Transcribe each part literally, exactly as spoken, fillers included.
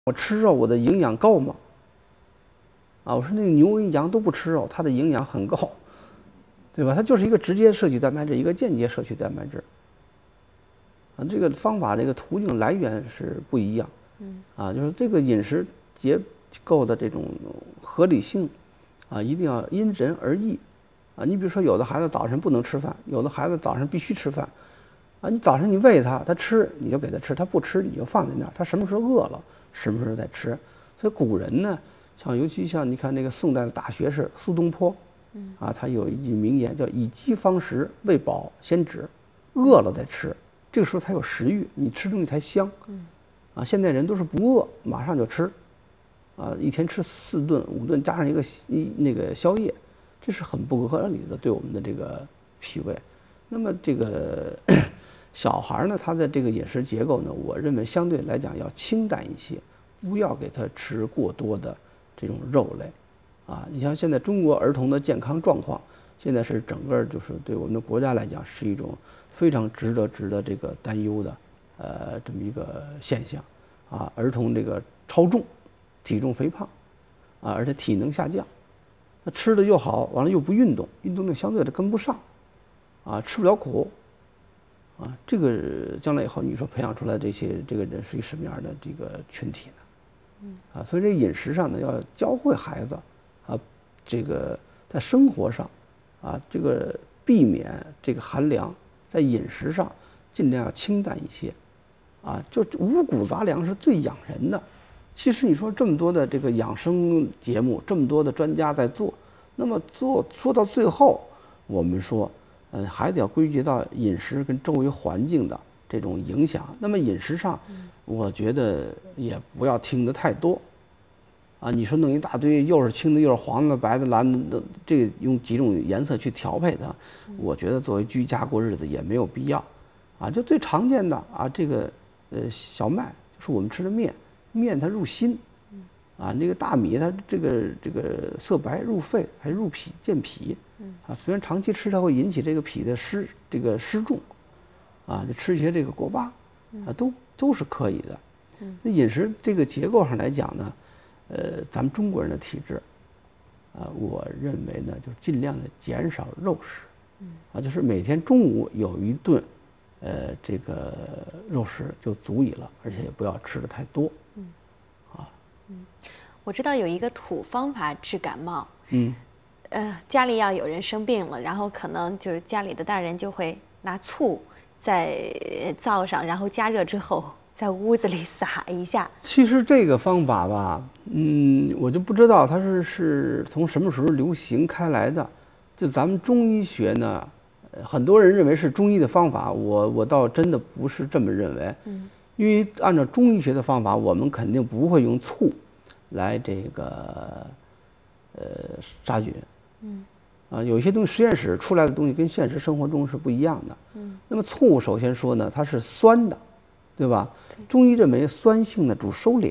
我吃肉我的营养够吗？啊，我说那个牛跟羊都不吃肉，它的营养很够，对吧？它就是一个直接摄取蛋白质，一个间接摄取蛋白质。啊，这个方法这个途径来源是不一样。嗯。啊，就是这个饮食结构的这种合理性，啊，一定要因人而异。啊，你比如说有的孩子早晨不能吃饭，有的孩子早上必须吃饭。啊，你早上你喂他，他吃你就给他吃，他不吃你就放在那儿，他什么时候饿了什么时候再吃。所以古人呢。像尤其像你看那个宋代的大学士苏东坡，嗯啊，他有一句名言叫“以饥方食，喂饱先止”，饿了再吃，这个时候才有食欲，你吃东西才香。嗯，啊，现在人都是不饿马上就吃，啊，一天吃四顿五顿加上一个一那个宵夜，这是很不合理的对我们的这个脾胃。那么这个小孩呢，他的这个饮食结构呢，我认为相对来讲要清淡一些，不要给他吃过多的。这种肉类，啊，你像现在中国儿童的健康状况，现在是整个就是对我们的国家来讲是一种非常值得值得这个担忧的，呃，这么一个现象，啊，儿童这个超重，体重肥胖，啊，而且体能下降，那吃的又好，完了又不运动，运动量相对的跟不上，啊，吃不了苦，啊，这个将来以后你说培养出来这些这个人是一个什么样的这个群体呢？啊，所以这饮食上呢，要教会孩子，啊，这个在生活上，啊，这个避免这个寒凉，在饮食上尽量要清淡一些，啊，就五谷杂粮是最养人的。其实你说这么多的这个养生节目，这么多的专家在做，那么做说到最后，我们说，嗯，还得要归结到饮食跟周围环境的这种影响。那么饮食上，我觉得也不要听得太多，啊，你说弄一大堆，又是青的，又是黄的，白的、蓝的，这个用几种颜色去调配它，我觉得作为居家过日子也没有必要，啊，就最常见的啊，这个呃小麦就是我们吃的面，面它入心，啊，那个大米它这个这个色白入肺，还入脾健脾，啊，虽然长期吃它会引起这个脾的湿这个湿重，啊，就吃一些这个锅巴，啊，都都是可以的。那饮食这个结构上来讲呢，呃，咱们中国人的体质，啊，我认为呢，就尽量的减少肉食，啊，就是每天中午有一顿，呃，这个肉食就足以了，而且也不要吃的太多。嗯，啊， 嗯，我知道有一个土方法治感冒， 嗯， 呃，家里要有人生病了，然后可能就是家里的大人就会拿醋在灶上，然后加热之后。在屋子里撒一下。 其实这个方法吧，嗯，我就不知道它是是从什么时候流行开来的。就咱们中医学呢，很多人认为是中医的方法，我我倒真的不是这么认为。嗯，因为按照中医学的方法，我们肯定不会用醋来这个呃杀菌。嗯，啊，有一些东西实验室出来的东西跟现实生活中是不一样的。嗯，那么醋首先说呢，它是酸的。对吧？中医认为酸性呢主收敛，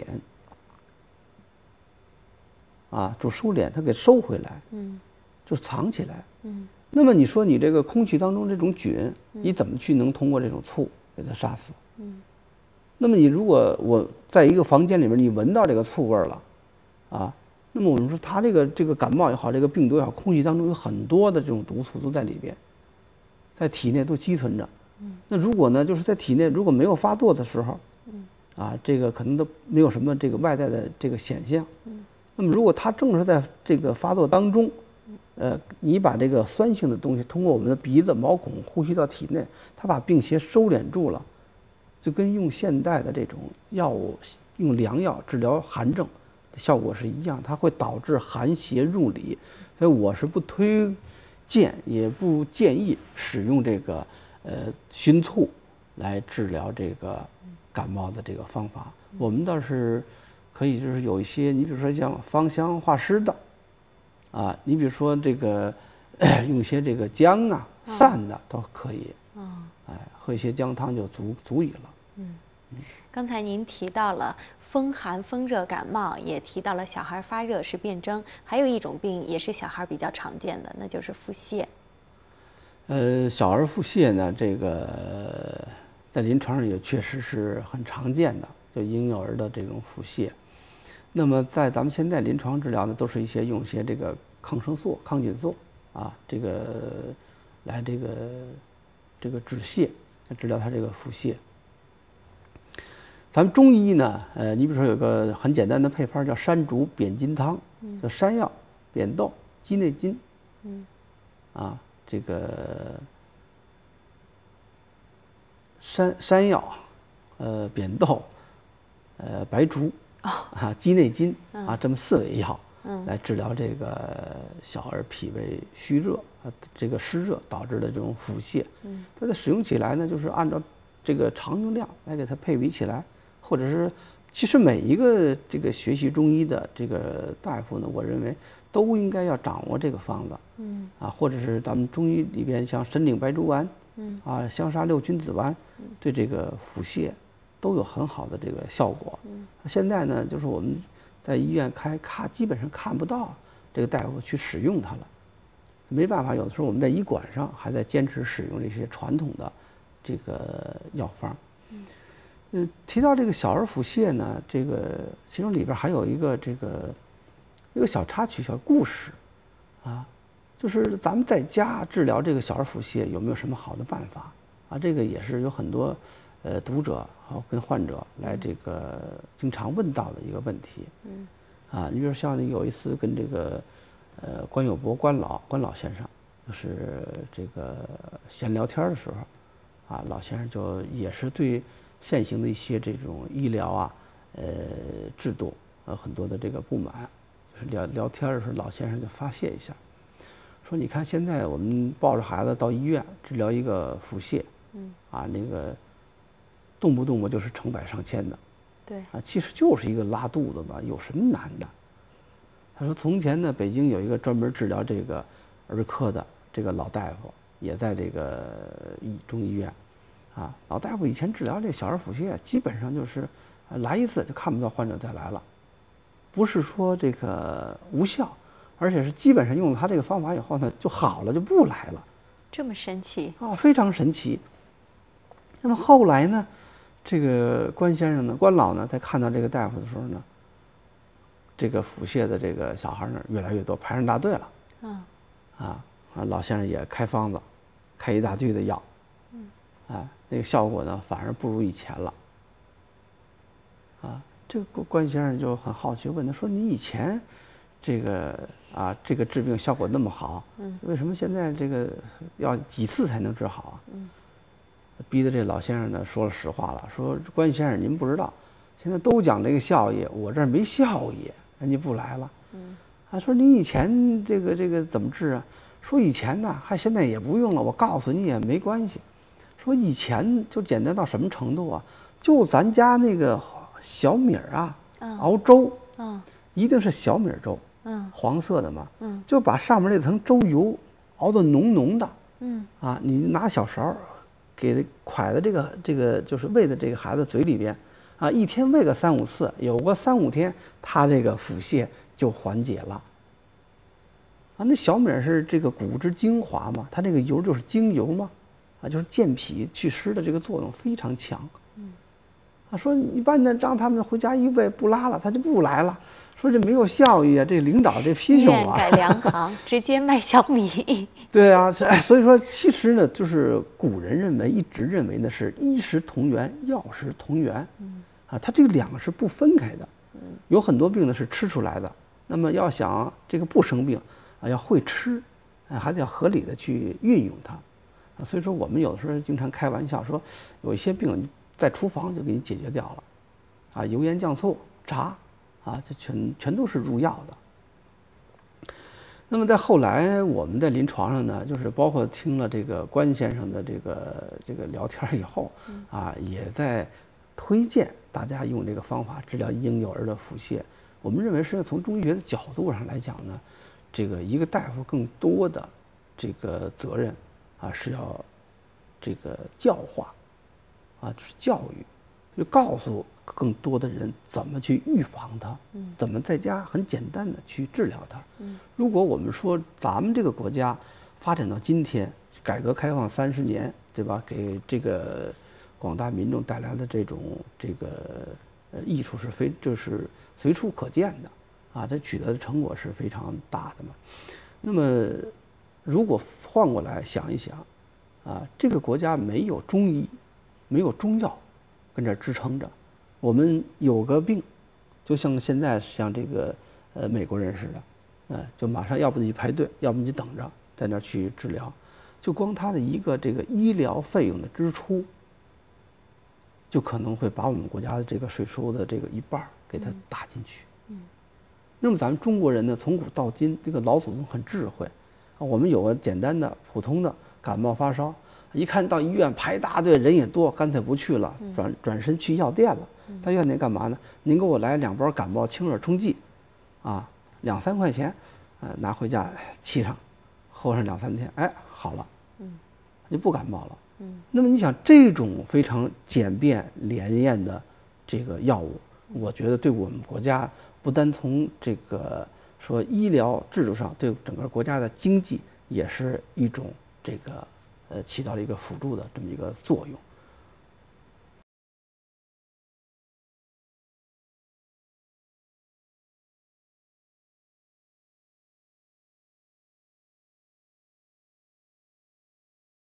啊，主收敛，它给收回来，嗯，就藏起来，嗯。那么你说你这个空气当中这种菌，你怎么去能通过这种醋给它杀死？嗯。那么你如果我在一个房间里面，你闻到这个醋味儿了，啊，那么我们说它这个这个感冒也好，这个病毒也好，空气当中有很多的这种毒素都在里边，在体内都积存着。那如果呢，就是在体内如果没有发作的时候，啊，这个可能都没有什么这个外在的这个显象。那么如果它正是在这个发作当中，呃，你把这个酸性的东西通过我们的鼻子、毛孔呼吸到体内，它把病邪收敛住了，就跟用现代的这种药物、用良药治疗寒症的效果是一样，它会导致寒邪入里。所以我是不推荐，也不建议使用这个。呃，熏醋来治疗这个感冒的这个方法，我们倒是可以，就是有一些，你比如说像芳香化湿的，啊，你比如说这个用一些这个姜啊、散的都可以，嗯，哎，喝一些姜汤就足足以了。 嗯，刚才您提到了风寒、风热感冒，也提到了小孩发热是辨证，还有一种病也是小孩比较常见的，那就是腹泻。 呃，小儿腹泻呢，这个在临床上也确实是很常见的，就婴幼儿的这种腹泻。 那么在咱们现在临床治疗呢，都是一些用一些这个抗生素、抗菌素啊，这个来这个这个止泻，治疗它这个腹泻。咱们中医呢，呃，你比如说有个很简单的配方叫山竹扁金汤，叫山药、扁豆、鸡内金，嗯，啊，这个山山药，呃，扁豆，呃，白术，啊，鸡内金啊，这么四味药，来治疗这个小儿脾胃虚热啊，这个湿热导致的这种腹泻。嗯，它的使用起来呢，就是按照这个常用量来给它配比起来。或者是，其实每一个这个学习中医的这个大夫呢，我认为都应该要掌握这个方子，嗯，啊，或者是咱们中医里边像神岭白术丸，嗯，啊，香砂六君子丸，对这个腹泻都有很好的这个效果。嗯，现在呢，就是我们在医院开看，基本上看不到这个大夫去使用它了，没办法，有的时候我们在医馆上还在坚持使用这些传统的这个药方。嗯，提到这个小儿腹泻呢，这个其中里边还有一个这个一个小插曲、小故事，啊，就是咱们在家治疗这个小儿腹泻有没有什么好的办法啊？这个也是有很多呃读者啊跟患者来这个经常问到的一个问题。嗯，啊，你比如像有一次跟这个呃关友博关老关老先生，就是这个闲聊天的时候，啊，老先生就也是对现行的一些这种医疗啊，呃，制度呃很多的这个不满，就是聊聊天的时候，老先生就发泄一下，说你看现在我们抱着孩子到医院治疗一个腹泻，嗯，啊那个动不动我就是成百上千的， 对， 啊其实就是一个拉肚子吧，有什么难的？他说从前呢，北京有一个专门治疗这个儿科的这个老大夫，也在这个医中医院。啊，老大夫以前治疗这小儿腹泻，基本上就是来一次就看不到患者再来了，不是说这个无效，而且是基本上用了他这个方法以后呢就好了，就不来了。 这么神奇啊，非常神奇。那么后来呢，这个关先生呢，关老呢，在看到这个大夫的时候呢，这个腹泻的这个小孩呢越来越多，排上大队了。嗯，啊啊，老先生也开方子，开一大堆的药。嗯，哎。那个效果呢，反而不如以前了。啊，这个关先生就很好奇，问他说：“你以前这个啊，这个治病效果那么好，嗯，为什么现在这个要几次才能治好啊？”嗯，逼得这老先生呢说了实话了，说：“关先生，您不知道，现在都讲这个效益，我这儿没效益，人家不来了。”嗯，啊，说你以前这个这个怎么治啊？说以前呢，还现在也不用了，我告诉你也没关系。说以前就简单到什么程度啊？就咱家那个小米儿啊，嗯、熬粥，嗯，一定是小米粥，嗯，黄色的嘛，嗯，就把上面那层粥油熬得浓浓的，嗯，啊，你拿小勺给蒯在这个这个就是喂的这个孩子嘴里边，啊，一天喂个三五次，有个三五天，他这个腹泻就缓解了。啊，那小米是这个谷之精华嘛，它这个油就是精油嘛。啊，就是健脾祛湿的这个作用非常强。嗯，啊，说一般的让他们回家一喂不拉了，他就不来了。说这没有效益啊，这领导这批评我。 改良行，直接卖小米。 对啊，所以说其实呢，就是古人认为一直认为呢是医食同源，药食同源。嗯，啊，它这个两个是不分开的。嗯，有很多病呢是吃出来的，那么要想这个不生病啊，要会吃，啊，还得要合理的去运用它。所以说，我们有的时候经常开玩笑说，有一些病在厨房就给你解决掉了，啊，油盐酱醋炸，啊，这全全都是入药的。那么在后来，我们在临床上呢，就是包括听了这个关先生的这个这个聊天以后，啊，也在推荐大家用这个方法治疗婴幼儿的腹泻。我们认为，实际上从中医学的角度上来讲呢，这个一个大夫更多的这个责任。啊，是要这个教化，啊，就是教育，就告诉更多的人怎么去预防它，嗯，怎么在家很简单的去治疗它。嗯，如果我们说咱们这个国家发展到今天，改革开放三十年，对吧？给这个广大民众带来的这种这个呃益处是非，就是随处可见的，啊，这取得的成果是非常大的嘛。那么，如果换过来想一想，啊，这个国家没有中医，没有中药跟这儿支撑着，我们有个病，就像现在像这个呃美国人似的，呃，就马上要不你排队，要不你等着在那儿去治疗，就光他的一个这个医疗费用的支出，就可能会把我们国家的这个税收的这个一半儿给它打进去。嗯，那么咱们中国人呢，从古到今，这个老祖宗很智慧，啊，我们有个简单的普通的感冒发烧，一看到医院排大队，人也多，干脆不去了，转转身去药店了。到药店干嘛呢？您给我来两包感冒清热冲剂，啊，两三块钱，呃，拿回家沏上，喝上两三天，哎，好了，嗯，就不感冒了。嗯，那么你想，这种非常简便连验的这个药物，我觉得对我们国家不单从这个说医疗制度上，对整个国家的经济也是一种这个呃起到了一个辅助的这么一个作用。